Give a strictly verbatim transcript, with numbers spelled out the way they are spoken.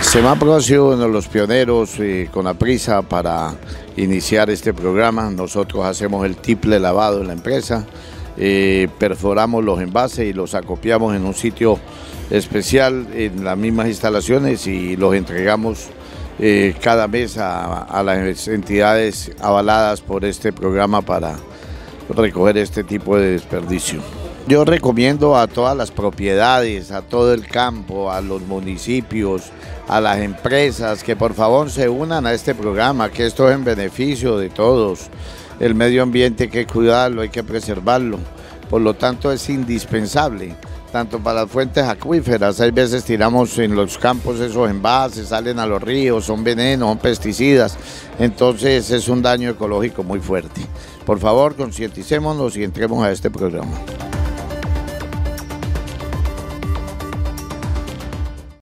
Semapro ha sido uno de los pioneros eh, con la prisa para iniciar este programa. Nosotros hacemos el triple lavado en la empresa, eh, perforamos los envases y los acopiamos en un sitio especial en las mismas instalaciones y los entregamos eh, cada mes a, a las entidades avaladas por este programa para recoger este tipo de desperdicio. Yo recomiendo a todas las propiedades, a todo el campo, a los municipios, a las empresas que por favor se unan a este programa, que esto es en beneficio de todos. El medio ambiente hay que cuidarlo, hay que preservarlo, por lo tanto es indispensable, tanto para las fuentes acuíferas. Hay veces tiramos en los campos esos envases, salen a los ríos, son venenos, son pesticidas, entonces es un daño ecológico muy fuerte. Por favor, concienticémonos y entremos a este programa.